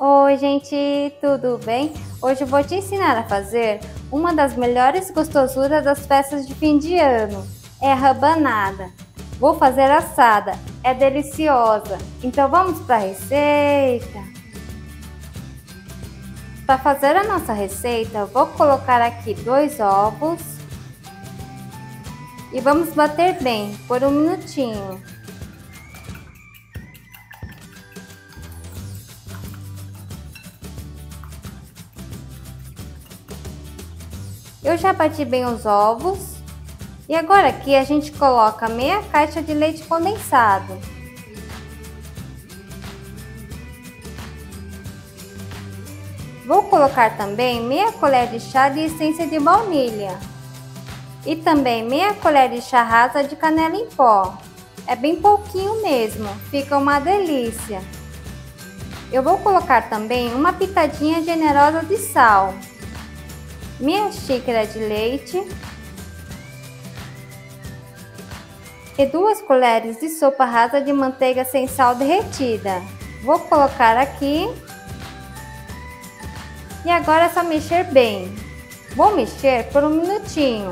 Oi, gente, tudo bem? Hoje eu vou te ensinar a fazer uma das melhores gostosuras das festas de fim de ano. É a rabanada. Vou fazer assada, é deliciosa. Então vamos para a receita. Para fazer a nossa receita, vou colocar aqui 2 ovos e vamos bater bem por 1 minutinho. Eu já bati bem os ovos e agora aqui a gente coloca meia caixa de leite condensado. Vou colocar também meia colher de chá de essência de baunilha e também meia colher de chá rasa de canela em pó. É bem pouquinho mesmo, fica uma delícia. Eu vou colocar também uma pitadinha generosa de sal. Meia xícara de leite e 2 colheres de sopa rasa de manteiga sem sal derretida. Vou colocar aqui e agora é só mexer bem. Vou mexer por 1 minutinho.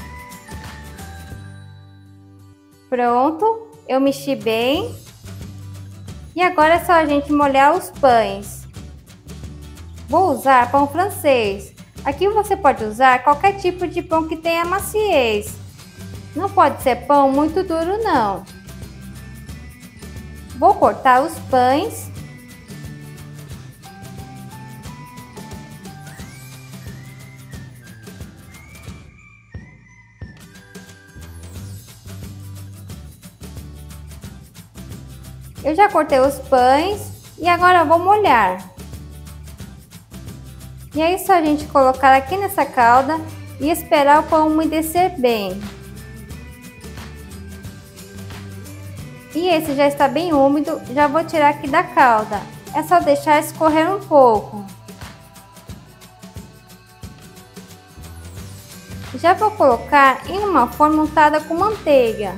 Pronto, eu mexi bem e agora é só a gente molhar os pães. Vou usar pão francês. Aqui você pode usar qualquer tipo de pão que tenha maciez. Não pode ser pão muito duro, não. Vou cortar os pães. Eu já cortei os pães e agora vou molhar. E é só a gente colocar aqui nessa calda e esperar o pão umedecer bem. E esse já está bem úmido, já vou tirar aqui da calda. É só deixar escorrer um pouco. Já vou colocar em uma forma untada com manteiga.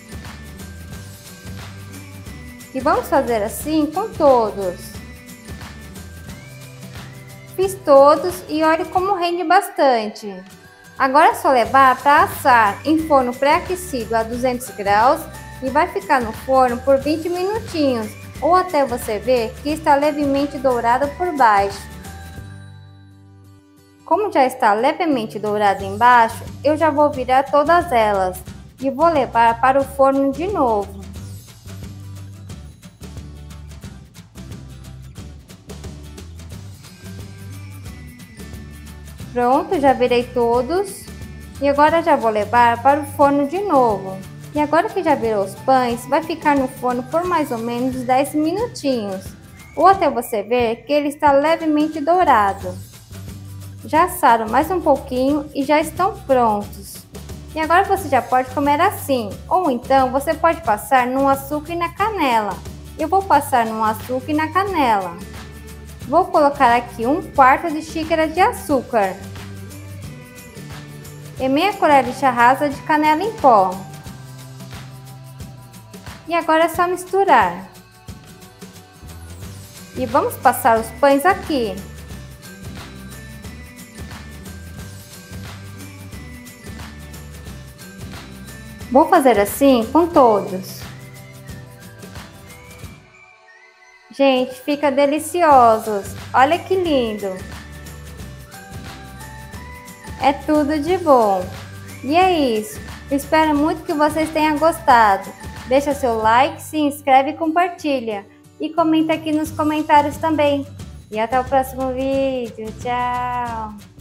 E vamos fazer assim com todos. Fiz todos e olhe como rende bastante. Agora é só levar para assar em forno pré-aquecido a 200 graus e vai ficar no forno por 20 minutinhos ou até você ver que está levemente dourado por baixo. Como já está levemente dourado embaixo, eu já vou virar todas elas e vou levar para o forno de novo. Pronto, já virei todos e agora já vou levar para o forno de novo. E agora que já virou os pães, vai ficar no forno por mais ou menos 10 minutinhos, ou até você ver que ele está levemente dourado. Já assaram mais um pouquinho e já estão prontos. E agora você já pode comer assim, ou então você pode passar no açúcar e na canela. Eu vou passar no açúcar e na canela. Vou colocar aqui 1/4 de xícara de açúcar e meia colher de chá rasa de canela em pó. E agora é só misturar. E vamos passar os pães aqui. Vou fazer assim com todos. Gente, fica deliciosos. Olha que lindo. É tudo de bom. E é isso. Espero muito que vocês tenham gostado. Deixa seu like, se inscreve e compartilha. E comenta aqui nos comentários também. E até o próximo vídeo. Tchau!